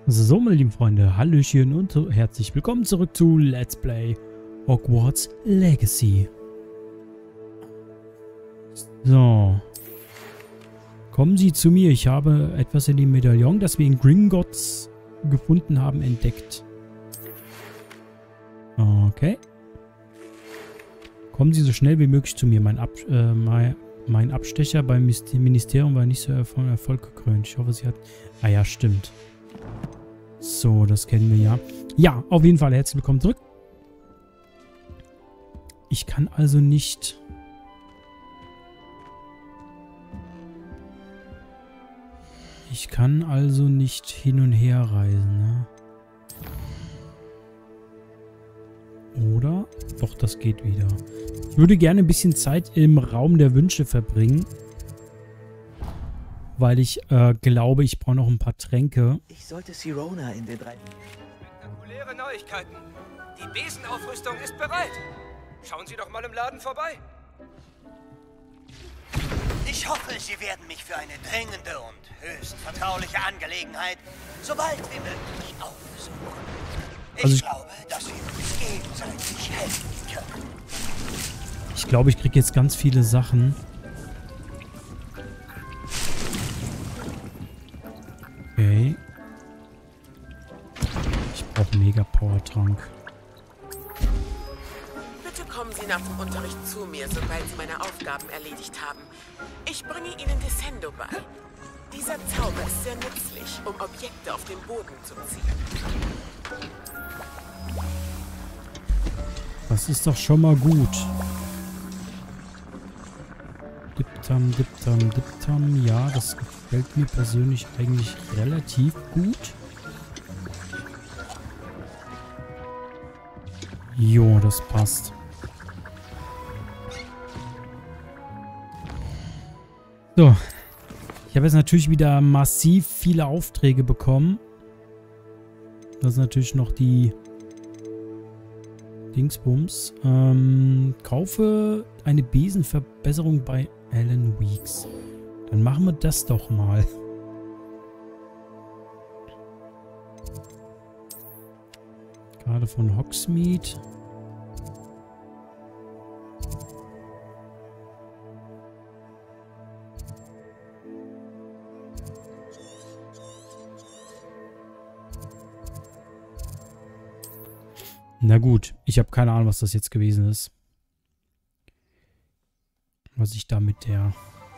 So, meine lieben Freunde, Hallöchen und herzlich willkommen zurück zu Let's Play Hogwarts Legacy. So. Kommen Sie zu mir. Ich habe etwas in dem Medaillon, das wir in Gringotts gefunden haben, entdeckt. Okay. Kommen Sie so schnell wie möglich zu mir. Mein Abstecher beim Ministerium war nicht so von Erfolg gekrönt. Ich hoffe, Sie hat... Ah ja, stimmt. So, das kennen wir ja. Ja, auf jeden Fall herzlich willkommen zurück. Ich kann also nicht... Ich kann also nicht hin und her reisen, ne? Oder? Doch, das geht wieder. Ich würde gerne ein bisschen Zeit im Raum der Wünsche verbringen. Weil ich glaube, ich brauche noch ein paar Tränke. Ich sollte Sirona in den 3... Spektakuläre Neuigkeiten. Die Besenaufrüstung ist bereit. Schauen Sie doch mal im Laden vorbei. Ich hoffe, Sie werden mich für eine dringende und höchst vertrauliche Angelegenheit so bald wie möglich aufsuchen. Ich glaube, dass wir uns gegenseitig helfen können. Ich glaube, ich kriege jetzt ganz viele Sachen. Okay. Ich brauche Mega Power Trank. Bitte kommen Sie nach dem Unterricht zu mir, sobald Sie meine Aufgaben erledigt haben. Ich bringe Ihnen Descendo bei. Dieser Zauber ist sehr nützlich, um Objekte auf den Boden zu ziehen. Das ist doch schon mal gut. Diptam, Diptam, Diptam. Ja, das gefällt mir persönlich eigentlich relativ gut. Jo, das passt. So. Ich habe jetzt natürlich wieder massiv viele Aufträge bekommen. Das ist natürlich noch die Dingsbums. Kaufe eine Besenverbesserung bei Alan Weeks. Dann machen wir das doch mal. Gerade von Hogsmeade. Na gut, ich habe keine Ahnung, was das jetzt gewesen ist. Was ich da mit der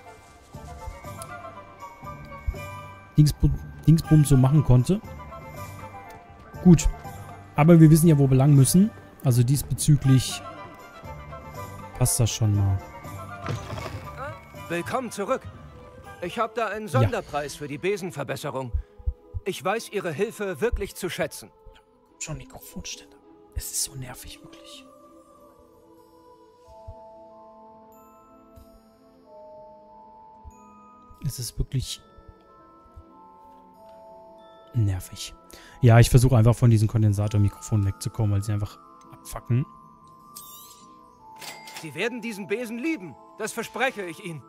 Dingsbums so machen konnte. Gut, aber wir wissen ja, wo wir lang müssen. Also diesbezüglich passt das schon mal. Willkommen zurück. Ich habe da einen Sonderpreis für die Besenverbesserung. Ich weiß Ihre Hilfe wirklich zu schätzen. Schon Mikrofonständer. Es ist so nervig, wirklich. Es ist wirklich nervig. Ja, ich versuche einfach von diesen Kondensatormikrofonen wegzukommen, weil sie einfach abfacken. Sie werden diesen Besen lieben. Das verspreche ich Ihnen.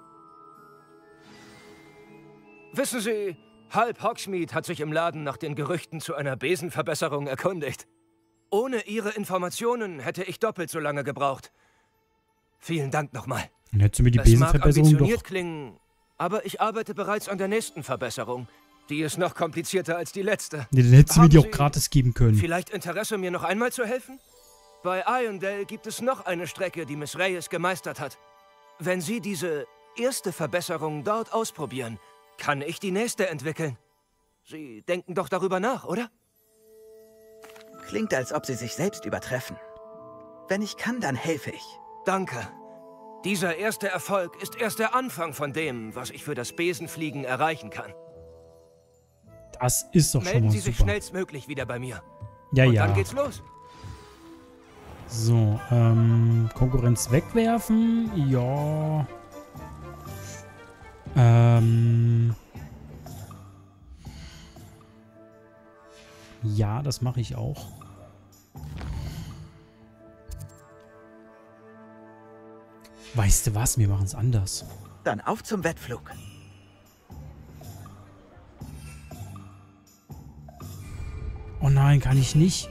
Wissen Sie, halb Hogsmeade hat sich im Laden nach den Gerüchten zu einer Besenverbesserung erkundigt. Ohne Ihre Informationen hätte ich doppelt so lange gebraucht. Vielen Dank nochmal. Dann hättest du mir die Es mag Besenverbesserung ambitioniert doch... klingen, aber ich arbeite bereits an der nächsten Verbesserung. Die ist noch komplizierter als die letzte. Nee, dann hättest du mir die Haben auch Sie gratis geben können. Vielleicht Interesse, mir noch einmal zu helfen? Bei Irondale gibt es noch eine Strecke, die Miss Reyes gemeistert hat. Wenn Sie diese erste Verbesserung dort ausprobieren, kann ich die nächste entwickeln. Sie denken doch darüber nach, oder? Klingt, als ob sie sich selbst übertreffen. Wenn ich kann, dann helfe ich. Danke. Dieser erste Erfolg ist erst der Anfang von dem, was ich für das Besenfliegen erreichen kann. Das ist doch schon Melden mal Sie sich super. schnellstmöglich wieder bei mir. Ja, Und ja. dann geht's los. So, Konkurrenz wegwerfen. Ja. Ja, das mache ich auch. Weißt du was? Wir machen es anders. Dann auf zum Wettflug. Oh nein, kann ich nicht.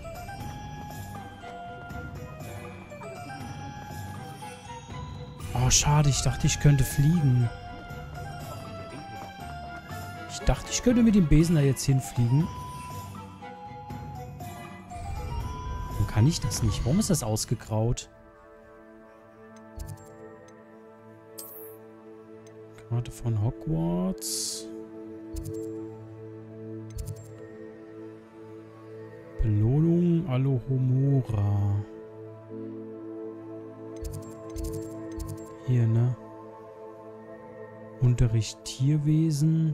Oh, schade. Ich dachte, ich könnte fliegen. Ich dachte, ich könnte mit dem Besen da jetzt hinfliegen. Warum kann ich das nicht? Warum ist das ausgegraut? Karte von Hogwarts. Belohnung Alohomora. Hier, ne? Unterricht Tierwesen.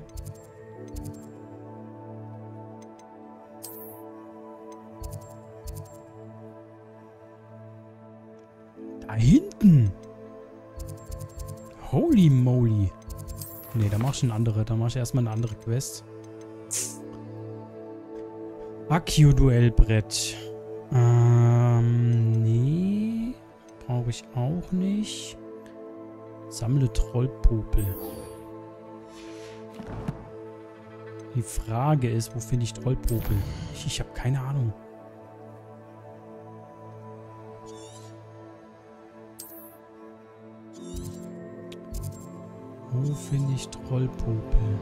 Da hinten. Holy moly. Ne, da mach ich eine andere. Da mach ich erstmal eine andere Quest. Akio-Duellbrett. Nee. Brauche ich auch nicht. Sammle Trollpopel. Die Frage ist, wo finde ich Trollpopel? Ich habe keine Ahnung. Wo finde ich Trollpopel?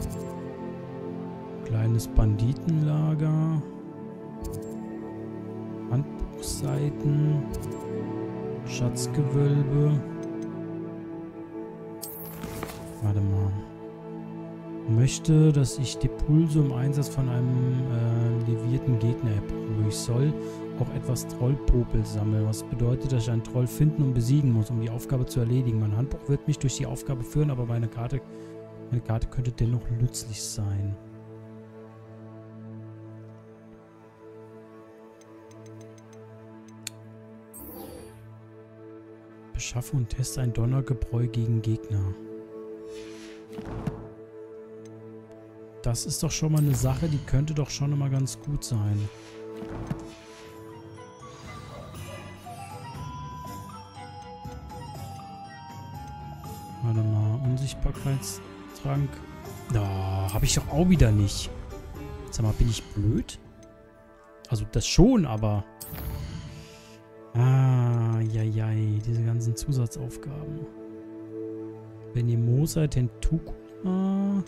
Kleines Banditenlager. Handbuchseiten. Schatzgewölbe. Warte mal. Möchte, dass ich Depulse im Einsatz von einem levierten Gegner erprobe. Ich soll auch etwas Trollpopel sammeln. Was bedeutet, dass ich einen Troll finden und besiegen muss, um die Aufgabe zu erledigen. Mein Handbuch wird mich durch die Aufgabe führen, aber meine Karte könnte dennoch nützlich sein. Beschaffe und teste ein Donnergebräu gegen Gegner. Das ist doch schon mal eine Sache, die könnte doch schon mal ganz gut sein. Warte mal, Unsichtbarkeitstrank. Da habe ich doch auch wieder nicht. Sag mal, bin ich blöd? Also das schon, aber... Jai, diese ganzen Zusatzaufgaben. Venimosa Tentukula.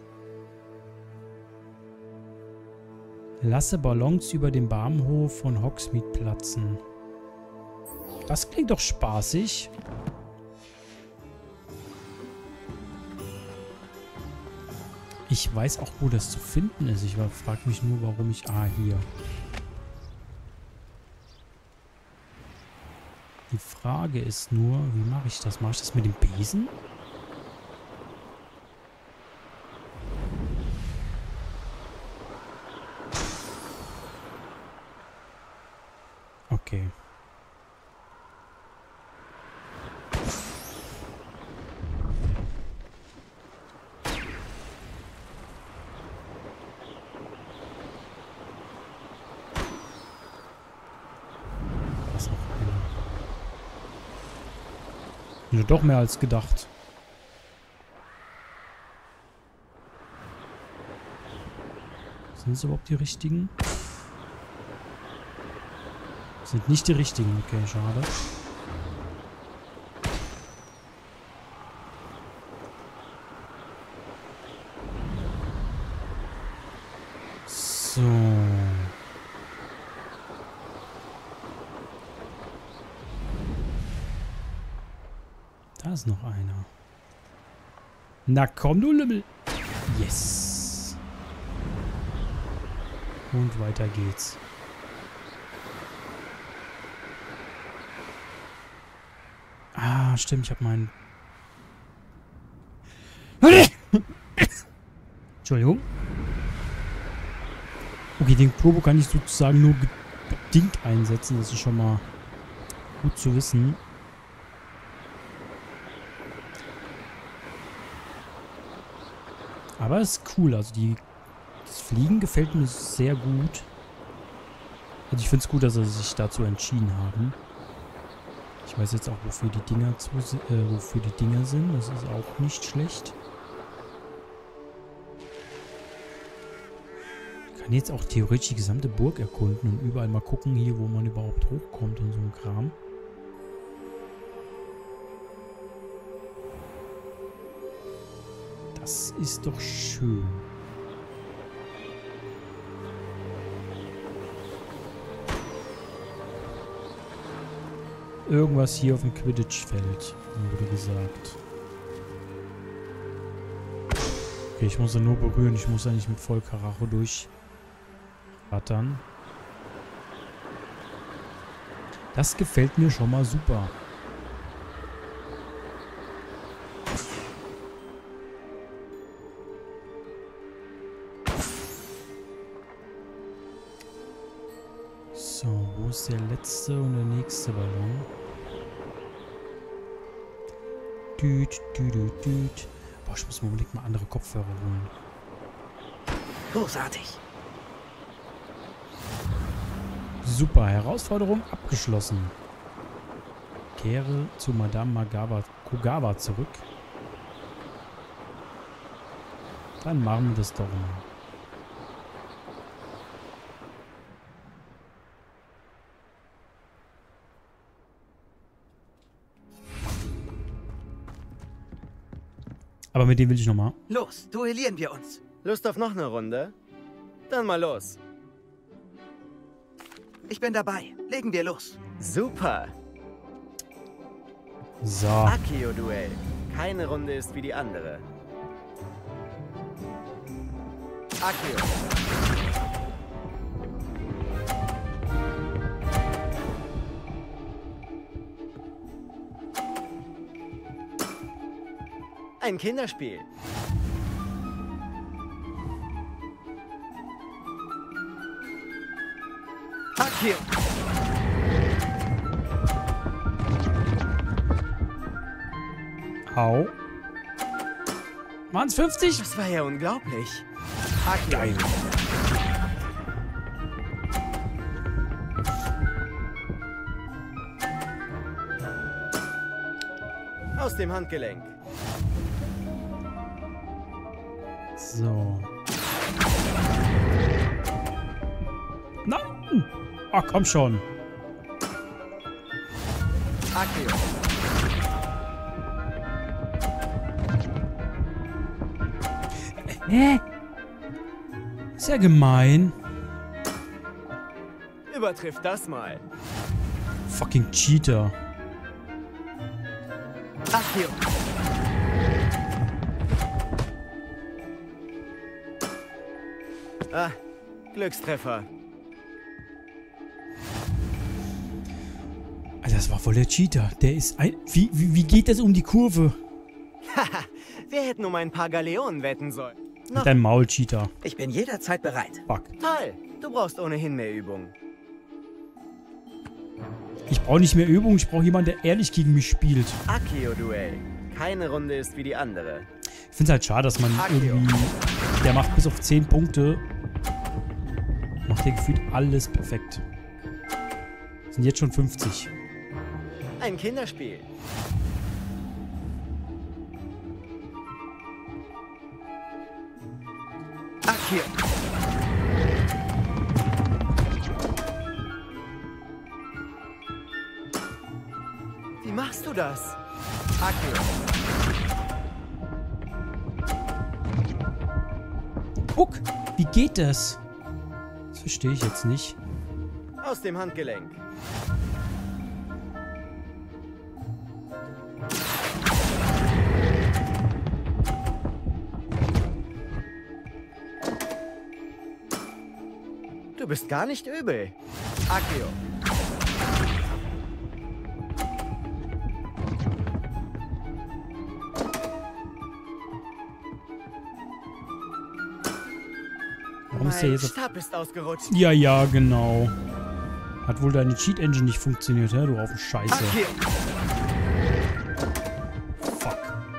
Lasse Ballons über dem Bahnhof von Hogsmeade platzen. Das klingt doch spaßig. Ich weiß auch, wo das zu finden ist. Ich frage mich nur, warum ich... Ah, hier. Die Frage ist nur, wie mache ich das? Mache ich das mit dem Besen? Okay. Was noch einer? Ja, doch mehr als gedacht. Sind es überhaupt die richtigen? Sind nicht die richtigen. Okay, schade. So. Da ist noch einer. Na komm, du Lümmel. Yes. Und weiter geht's. Ah, stimmt, ich habe meinen... Entschuldigung. Okay, den Turbo kann ich sozusagen nur bedingt einsetzen. Das ist schon mal gut zu wissen. Aber es ist cool. Also das Fliegen gefällt mir sehr gut. Also ich finde es gut, dass sie sich dazu entschieden haben. Ich weiß jetzt auch, wofür die Dinger sind. Das ist auch nicht schlecht. Ich kann jetzt auch theoretisch die gesamte Burg erkunden und überall mal gucken hier, wo man überhaupt hochkommt und so ein Kram. Das ist doch schön. Irgendwas hier auf dem Quidditch-Feld, wurde gesagt. Okay, ich muss ihn nur berühren. Ich muss eigentlich mit Vollkaracho durchrattern. Das gefällt mir schon mal super. So, wo ist der letzte und der nächste Ballon? Düt, düt, düt, düt. Boah, ich muss mir unbedingt mal andere Kopfhörer holen. Großartig. Super, Herausforderung abgeschlossen. Kehre zu Madame Kogawa zurück. Dann machen wir das doch mal. Aber mit dem will ich nochmal. Los, duellieren wir uns. Lust auf noch eine Runde? Dann mal los. Ich bin dabei. Legen wir los. Super. So. Accio-Duell. Keine Runde ist wie die andere. Accio. Ein Kinderspiel. Accio. Au. Waren's 50? Das war ja unglaublich. Accio. Geil. Aus dem Handgelenk. So. Nein! Ach, komm schon. Accio. Hä? Ist ja gemein. Übertrifft das mal. Fucking Cheater. Accio. Ah, Glückstreffer. Alter, das war voll der Cheater. Der ist ein... Wie geht das um die Kurve? Haha, wir hätten um ein paar Galeonen wetten sollen. Mit deinem Maul, Cheater. Ich bin jederzeit bereit. Fuck. Toll, du brauchst ohnehin mehr Übung. Ich brauche nicht mehr Übung. Ich brauche jemanden, der ehrlich gegen mich spielt. Accio-Duell. Keine Runde ist wie die andere. Ich finde es halt schade, dass man Accio. irgendwie... Der macht bis auf 10 Punkte. Macht der gefühlt alles perfekt. Sind jetzt schon 50. Ein Kinderspiel. Accio. Wie machst du das? Accio. Guck, wie geht das? Das verstehe ich jetzt nicht. Aus dem Handgelenk. Du bist gar nicht übel. Accio. Warum ist der Mein jetzt... Stab ist ausgerutscht. Ja, genau. Hat wohl deine Cheat-Engine nicht funktioniert, hä? Du auf den Scheiße. Accio. Fuck.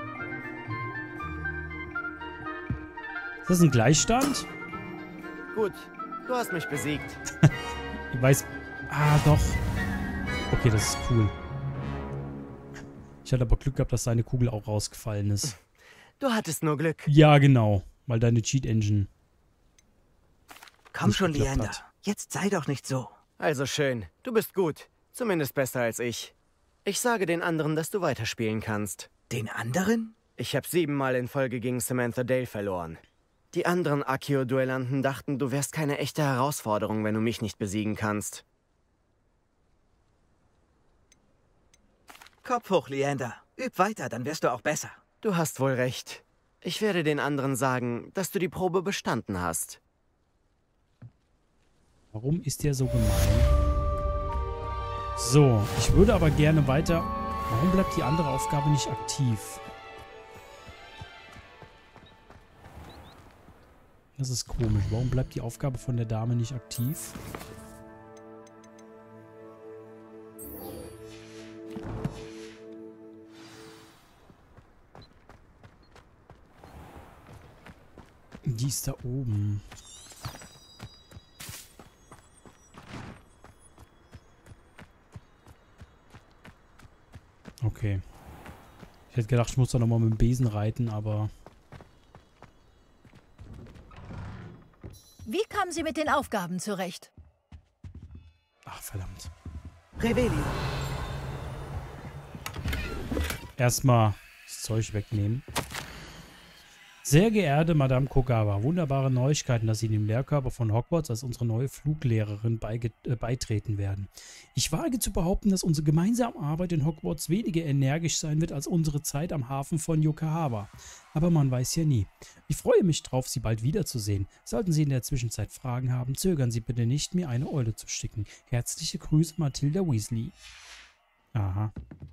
Ist das ein Gleichstand? Gut, du hast mich besiegt. Ich weiß... Ah, doch. Okay, das ist cool. Ich hatte aber Glück gehabt, dass deine Kugel auch rausgefallen ist. Du hattest nur Glück. Ja, genau. Weil deine Cheat-Engine... Komm schon, geklappt Leander. hat. Jetzt sei doch nicht so. Also schön. Du bist gut. Zumindest besser als ich. Ich sage den anderen, dass du weiterspielen kannst. Den anderen? Ich habe 7-mal in Folge gegen Samantha Dale verloren. Die anderen Accio-Duellanten dachten, du wärst keine echte Herausforderung, wenn du mich nicht besiegen kannst. Kopf hoch, Leander. Üb weiter, dann wirst du auch besser. Du hast wohl recht. Ich werde den anderen sagen, dass du die Probe bestanden hast. Warum ist der so gemein? So, ich würde aber gerne weiter... Warum bleibt die andere Aufgabe nicht aktiv? Das ist komisch. Warum bleibt die Aufgabe von der Dame nicht aktiv? Die ist da oben. Okay. Ich hätte gedacht, ich muss da nochmal mit dem Besen reiten, aber... Wie kamen Sie mit den Aufgaben zurecht? Ach, verdammt. Revelio. Erstmal das Zeug wegnehmen. Sehr geehrte Madame Kogawa, wunderbare Neuigkeiten, dass Sie dem Lehrkörper von Hogwarts als unsere neue Fluglehrerin beitreten werden. Ich wage zu behaupten, dass unsere gemeinsame Arbeit in Hogwarts weniger energisch sein wird als unsere Zeit am Hafen von Yokohama. Aber man weiß ja nie. Ich freue mich drauf, Sie bald wiederzusehen. Sollten Sie in der Zwischenzeit Fragen haben, zögern Sie bitte nicht, mir eine Eule zu schicken. Herzliche Grüße, Matilda Weasley. Aha.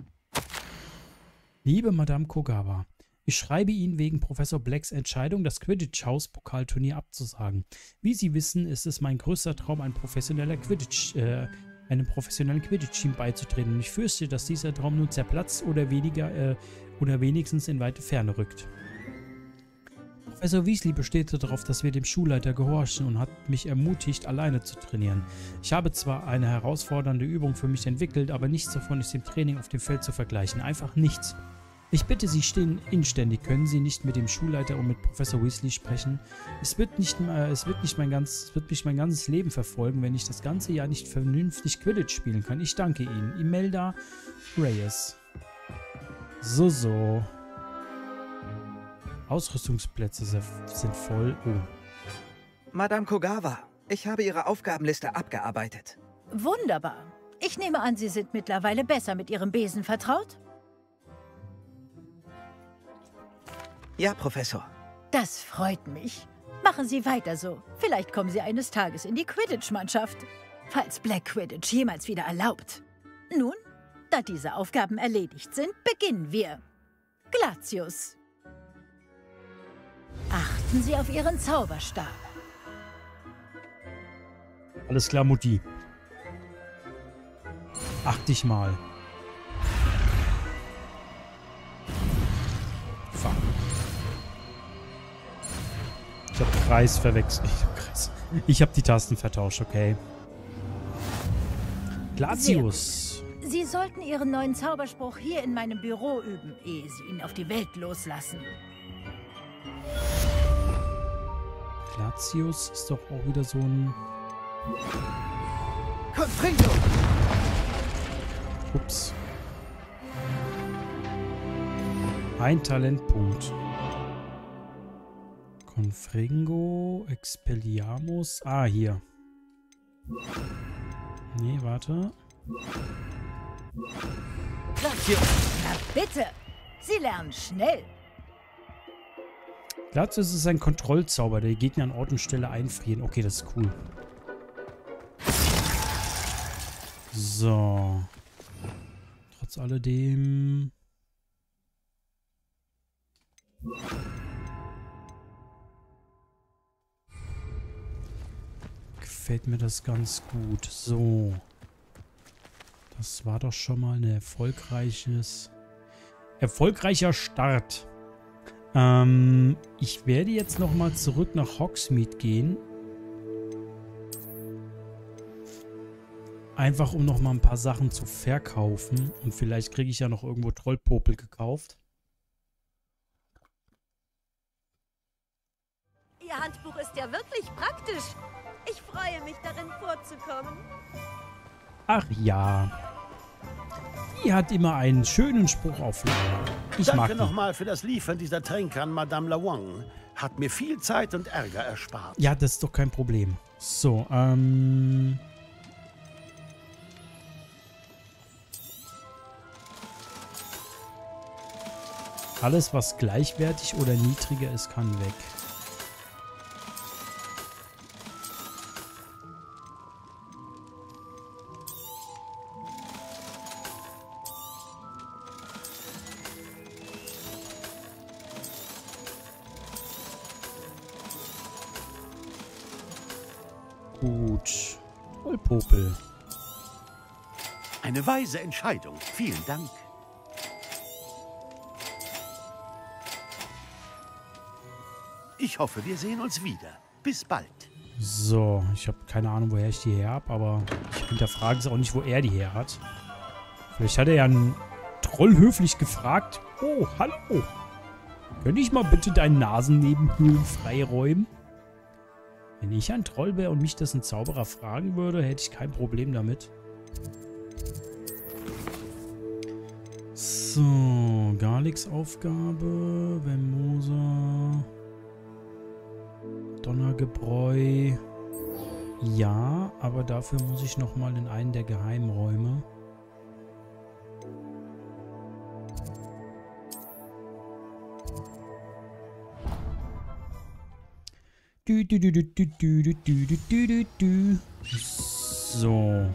Liebe Madame Kogawa, ich schreibe Ihnen wegen Professor Blacks Entscheidung, das Quidditch-Haus-Pokalturnier abzusagen. Wie Sie wissen, ist es mein größter Traum, einem professionellen Quidditch-Team beizutreten. Und ich fürchte, dass dieser Traum nun zerplatzt oder wenigstens in weite Ferne rückt. Professor Weasley besteht darauf, dass wir dem Schulleiter gehorchen und hat mich ermutigt, alleine zu trainieren. Ich habe zwar eine herausfordernde Übung für mich entwickelt, aber nichts davon ist dem Training auf dem Feld zu vergleichen. Einfach nichts. Ich bitte Sie inständig, können Sie nicht mit dem Schulleiter und mit Professor Weasley sprechen? Es wird mich mein ganzes Leben verfolgen, wenn ich das ganze Jahr nicht vernünftig Quidditch spielen kann. Ich danke Ihnen. Imelda Reyes. So. Ausrüstungsplätze sind voll. Oh. Madame Kogawa, ich habe Ihre Aufgabenliste abgearbeitet. Wunderbar. Ich nehme an, Sie sind mittlerweile besser mit Ihrem Besen vertraut? Ja, Professor. Das freut mich. Machen Sie weiter so. Vielleicht kommen Sie eines Tages in die Quidditch-Mannschaft. Falls Black Quidditch jemals wieder erlaubt. Nun, da diese Aufgaben erledigt sind, beginnen wir. Glatius. Achten Sie auf Ihren Zauberstab. Alles klar, Mutti. Acht dich mal. Fuck. Ich hab Kreis verwechselt. Ich hab die Tasten vertauscht, okay. Glatius. Sie sollten Ihren neuen Zauberspruch hier in meinem Büro üben, ehe Sie ihn auf die Welt loslassen. Glatius ist doch auch wieder so ein... Confringo! Ups. Ein Talentpunkt. Confringo, Expelliarmus. Ah, hier. Nee, warte. Glatius! Na bitte! Sie lernen schnell. Glatius ist ein Kontrollzauber, der die Gegner an Ort und Stelle einfrieren. Okay, das ist cool. So. Trotz alledem... gefällt mir das ganz gut. So. Das war doch schon mal ein erfolgreicher Start. Ich werde jetzt nochmal zurück nach Hogsmeade gehen. Einfach um nochmal ein paar Sachen zu verkaufen. Und vielleicht kriege ich ja noch irgendwo Trollpopel gekauft. Ihr Handbuch ist ja wirklich praktisch. Ich darin vorzukommen. Ach ja. Die hat immer einen schönen Spruch auf Lager. Ich mag Danke die. nochmal für das Liefern dieser Tränke an Madame Lawang. Hat mir viel Zeit und Ärger erspart. Ja, das ist doch kein Problem. So, alles, was gleichwertig oder niedriger ist, kann weg. Gut. Vollpopel. Eine weise Entscheidung. Vielen Dank. Ich hoffe, wir sehen uns wieder. Bis bald. So, ich habe keine Ahnung, woher ich die her habe, aber ich hinterfrage es auch nicht, wo er die her hat. Vielleicht hat er ja einen Troll höflich gefragt. Oh, hallo. Könnte ich mal bitte deinen Nasennebenhöhlen freiräumen? Wenn ich ein Troll wäre und mich das ein Zauberer fragen würde, hätte ich kein Problem damit. So, Garlix Aufgabe, Vermosa, Donnergebräu. Ja, aber dafür muss ich nochmal in einen der Geheimräume. So.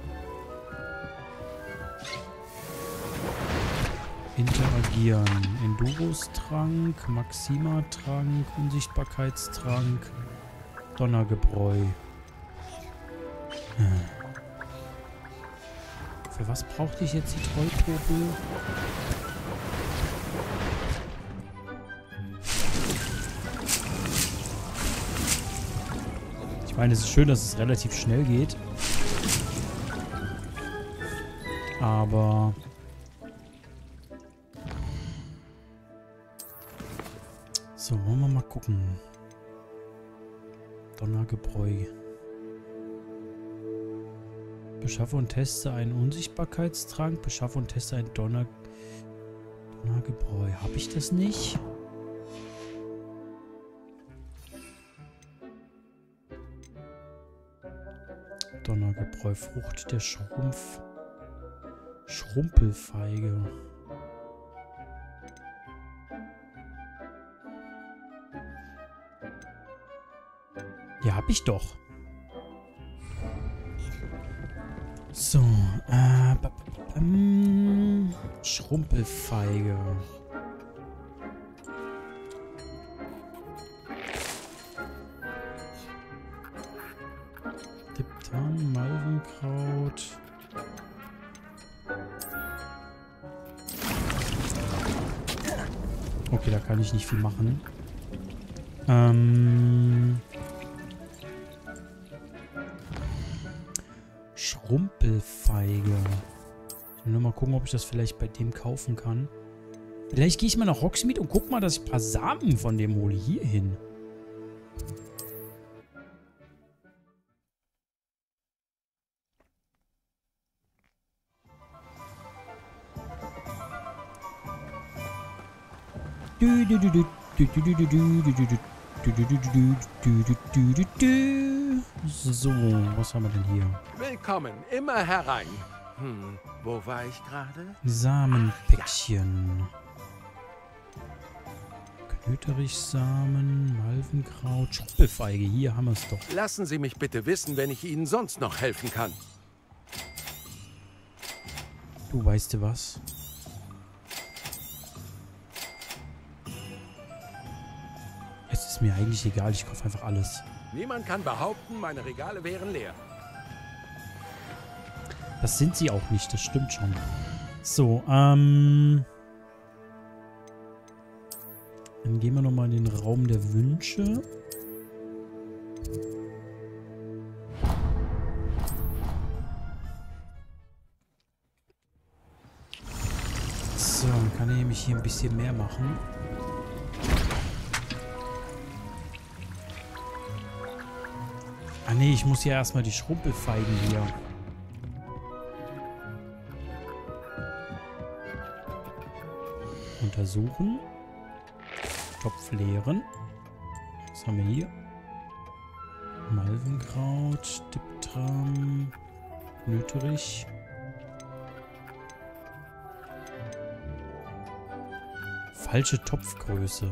Interagieren. Endurostrank, Maxima-Trank, Unsichtbarkeitstrank, Donnergebräu. Für was brauchte ich jetzt die Trollpopel? Ich meine, es ist schön, dass es relativ schnell geht. Aber... So, wollen wir mal gucken. Donnergebräu. Beschaffe und teste einen Unsichtbarkeitstrank. Beschaffe und teste einen Donnergebräu. Habe ich das nicht? Donnergebräu. Frucht der Schrumpelfeige. Ja, hab ich doch. So, Schrumpelfeige. Diptan, Malvenkraut. Okay, da kann ich nicht viel machen. Schrumpelfeige. Ich will nur mal gucken, ob ich das vielleicht bei dem kaufen kann. Vielleicht gehe ich mal nach Hogsmeade und guck mal, dass ich ein paar Samen von dem hole. Hier hin. So, was haben wir denn hier? Willkommen, immer herein. Wo war ich gerade? Samenpäckchen. Knöterichsamen, Malvenkraut, Schrumpelfeige. Hier haben wir es doch. Lassen Sie mich bitte wissen, wenn ich Ihnen sonst noch helfen kann. Du weißt du was? Es ist mir eigentlich egal, ich kaufe einfach alles. Niemand kann behaupten, meine Regale wären leer. Das sind sie auch nicht, das stimmt schon. So, dann gehen wir nochmal in den Raum der Wünsche. So, dann kann ich nämlich hier ein bisschen mehr machen. Ah nee, ich muss ja erstmal die Schrumpelfeigen hier. Untersuchen. Topf leeren. Was haben wir hier? Malvenkraut, Diptram, Nöterich. Falsche Topfgröße.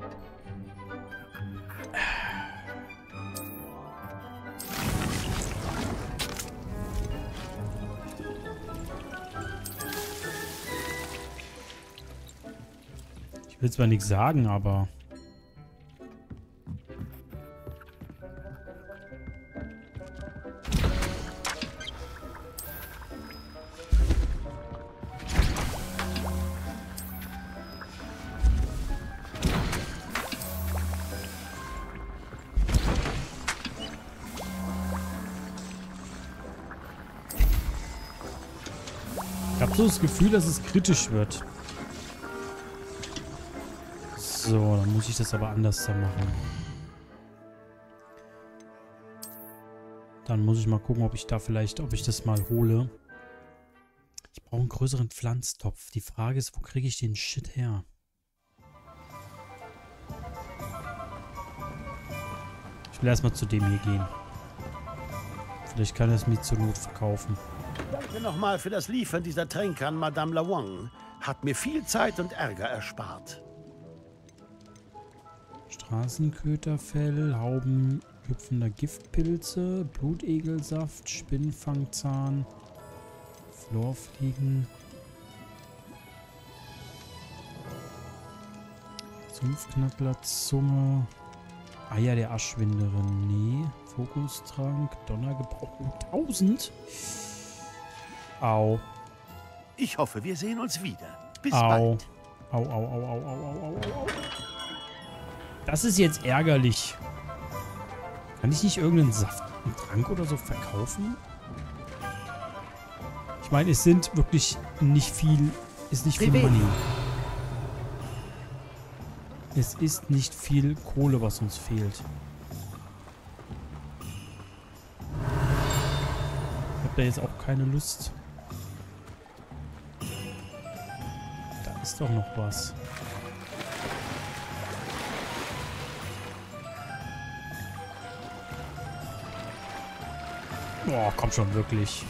Ich will zwar nichts sagen, aber... Ich habe so das Gefühl, dass es kritisch wird. So, dann muss ich das aber anders da machen. Dann muss ich mal gucken, ob ich da vielleicht, ob ich das mal hole. Ich brauche einen größeren Pflanztopf. Die Frage ist, wo kriege ich den Shit her? Ich will erstmal zu dem hier gehen. Vielleicht kann er es mir zur Not verkaufen. Danke nochmal für das Liefern dieser Tränke an Madame Lawang. Hat mir viel Zeit und Ärger erspart. Straßenköterfell, Hauben hüpfender Giftpilze, Blutegelsaft, Spinnfangzahn, Florfliegen, Sumpfknattlerzunge, Eier der Aschwinderin, nee, Fokustrank, Donnergebrauch, 1000. Au. Ich hoffe, wir sehen uns wieder. Bis Au. bald. Au, au, au, au, au, au, au, au. Das ist jetzt ärgerlich. Kann ich nicht irgendeinen Saft, einen Trank oder so verkaufen? Ich meine, es sind wirklich nicht viel, ist nicht viel Money. Es ist nicht viel Kohle, was uns fehlt. Ich habe da jetzt auch keine Lust. Da ist doch noch was. Boah, komm schon, wirklich.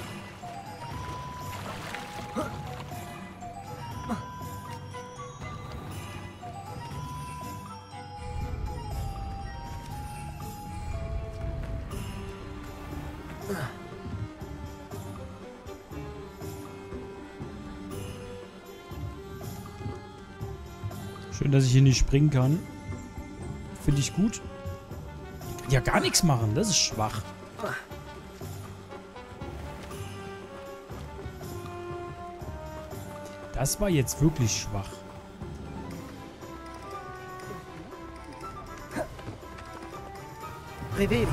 Schön, dass ich hier nicht springen kann. Finde ich gut. Ja, gar nichts machen, das ist schwach. Das war jetzt wirklich schwach. Revelio.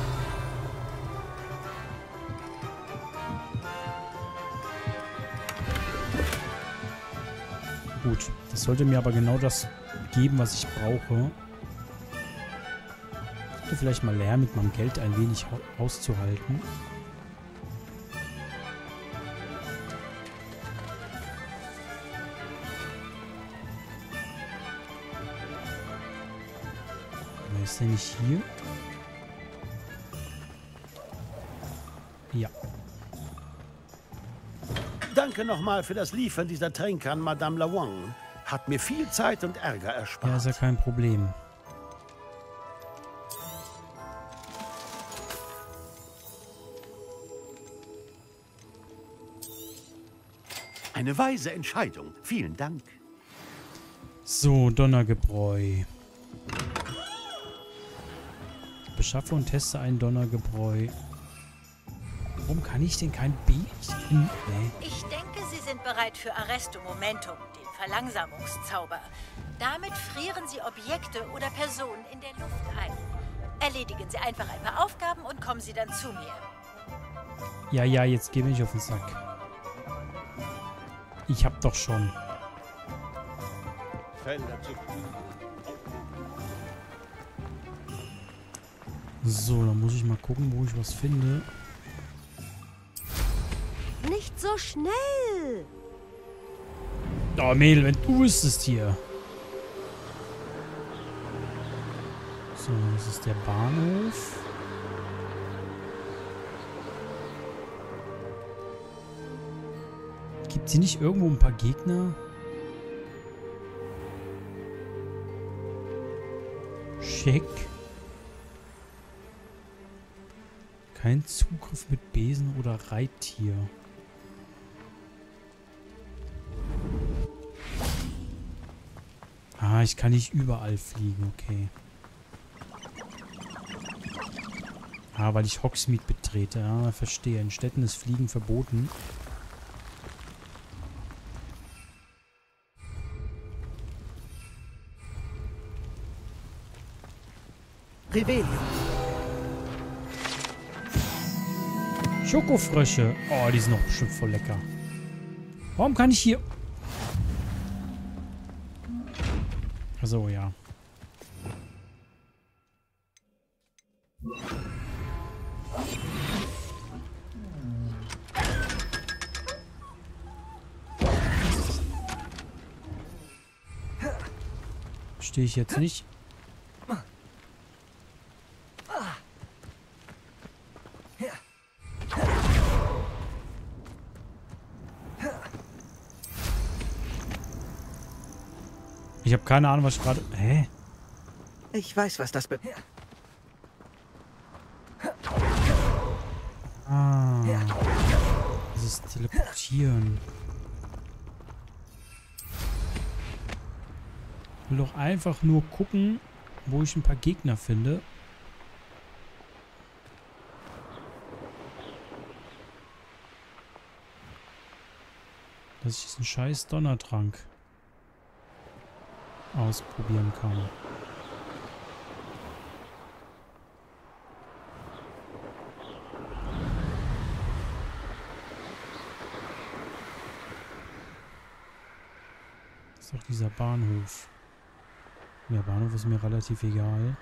Gut, das sollte mir aber genau das geben, was ich brauche. Ich sollte vielleicht mal lernen, mit meinem Geld ein wenig auszuhalten. Ist der nicht hier? Ja. Danke nochmal für das Liefern dieser Tränke an Madame Lawang. Hat mir viel Zeit und Ärger erspart. Ja, ist ja kein Problem. Eine weise Entscheidung. Vielen Dank. So, Donnergebräu. Beschaffe und teste ein Donnergebräu. Warum kann ich denn kein B? Ich denke, Sie sind bereit für Arresto Momentum, den Verlangsamungszauber. Damit frieren Sie Objekte oder Personen in der Luft ein. Erledigen Sie einfach ein paar Aufgaben und kommen Sie dann zu mir. Ja, ja, jetzt geh mir nicht auf den Sack. Ich hab doch schon. So, dann muss ich mal gucken, wo ich was finde. Nicht so schnell. Oh, Mädel, wenn du wüsstest hier. So, das ist der Bahnhof. Gibt es hier nicht irgendwo ein paar Gegner? Check. Kein Zugriff mit Besen oder Reittier. Ah, ich kann nicht überall fliegen, okay. Ah, weil ich Hogsmeade betrete. Ja, verstehe. In Städten ist Fliegen verboten. Revelio. Schokofrösche. Oh, die sind doch bestimmt voll lecker. Warum kann ich hier... Achso, ja. Verstehe ich jetzt nicht. Ich habe keine Ahnung, was ich gerade... Hä? Ich weiß, was das Ah. Das ist Teleportieren. Ich will doch einfach nur gucken, wo ich ein paar Gegner finde. Dass ich diesen scheiß Donnertrank ausprobieren kann. Das ist doch dieser Bahnhof. Der Bahnhof ist mir relativ egal.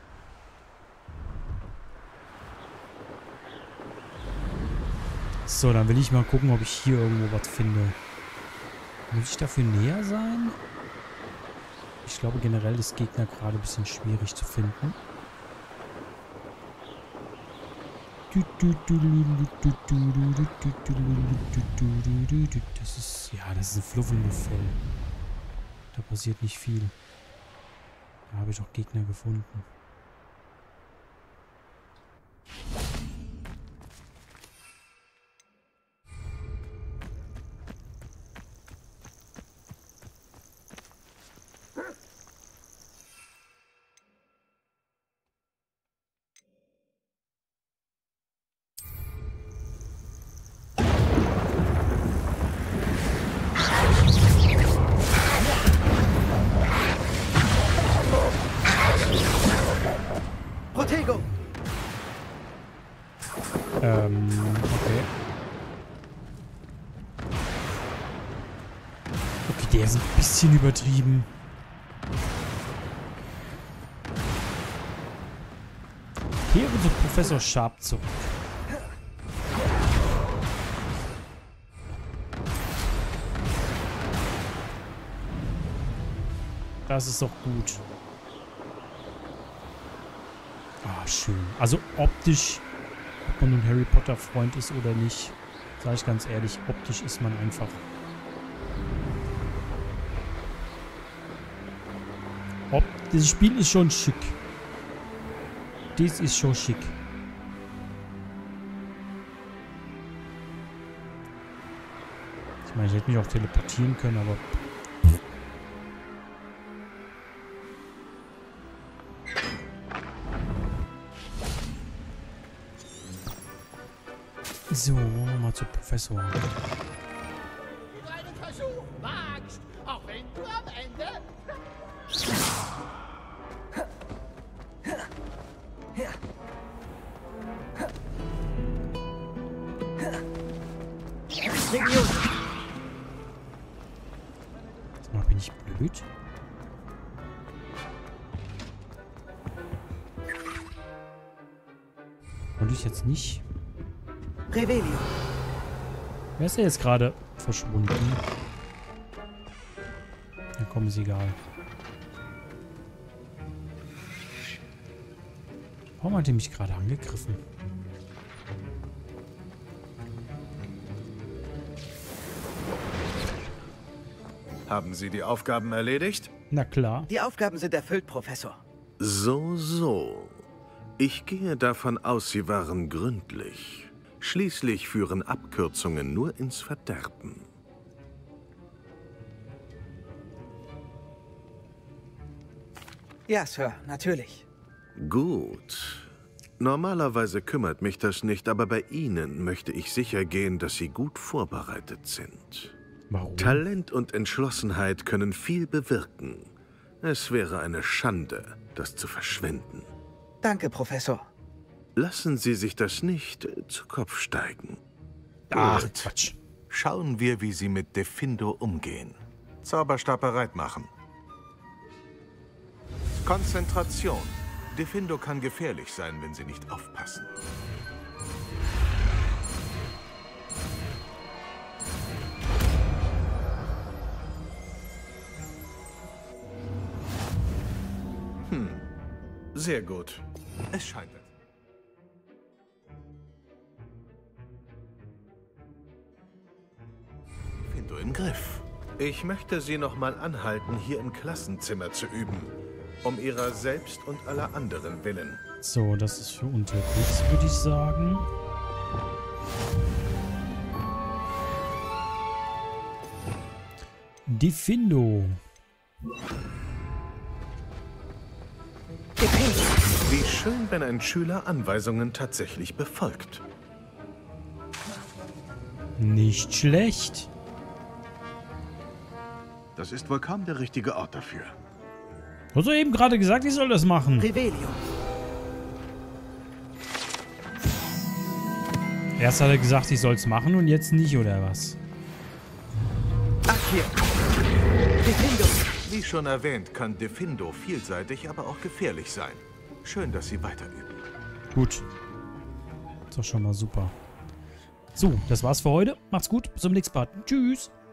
So, dann will ich mal gucken, ob ich hier irgendwo was finde. Muss ich dafür näher sein? Ich glaube generell ist Gegner gerade ein bisschen schwierig zu finden. Das ist... Ja, das ist ein Fluffelmuffel. Da passiert nicht viel. Da habe ich auch Gegner gefunden. Protego! Okay. Okay, der ist ein bisschen übertrieben. Kehre zu Professor Sharp zurück. Das ist doch gut. Ah, schön. Also optisch, ob man nun Harry Potter Freund ist oder nicht, sage ich ganz ehrlich, optisch ist man einfach. Das Spiel ist schon schick. Das ist schon schick. Ich meine, ich hätte mich auch teleportieren können, aber... So, wollen wir mal zu Professor. Wenn du einen Versuch wagst, auch wenn du am Ende... Sag mal, bin ich blöd? jetzt nicht. Revelio. Wer ist denn jetzt gerade verschwunden? Ja, komm, ist egal. Warum hat er mich gerade angegriffen? Haben Sie die Aufgaben erledigt? Na klar. Die Aufgaben sind erfüllt, Professor. So. Ich gehe davon aus, Sie waren gründlich. Schließlich führen Abkürzungen nur ins Verderben. Ja, Sir, natürlich. Gut. Normalerweise kümmert mich das nicht, aber bei Ihnen möchte ich sicher gehen, dass Sie gut vorbereitet sind. Warum? Talent und Entschlossenheit können viel bewirken. Es wäre eine Schande, das zu verschwenden. Danke, Professor. Lassen Sie sich das nicht zu Kopf steigen. Ach, Quatsch. Schauen wir, wie Sie mit Defindo umgehen. Zauberstab bereit machen. Konzentration. Defindo kann gefährlich sein, wenn Sie nicht aufpassen. Sehr gut. Es scheitert. Defindo im Griff. Ich möchte Sie noch mal anhalten, hier im Klassenzimmer zu üben. Um Ihrer selbst und aller anderen willen. So, das ist für unterwegs, würde ich sagen. Defindo. Wie schön, wenn ein Schüler Anweisungen tatsächlich befolgt. Nicht schlecht. Das ist wohl kaum der richtige Ort dafür. Du hast doch eben gerade gesagt, ich soll das machen. Revelio. Erst hat er gesagt, ich soll es machen und jetzt nicht, oder was? Accio. Defindo. Wie schon erwähnt, kann Defindo vielseitig, aber auch gefährlich sein. Schön, dass Sie weiter üben. Gut. Ist doch schon mal super. So, das war's für heute. Macht's gut. Bis zum nächsten Part. Tschüss.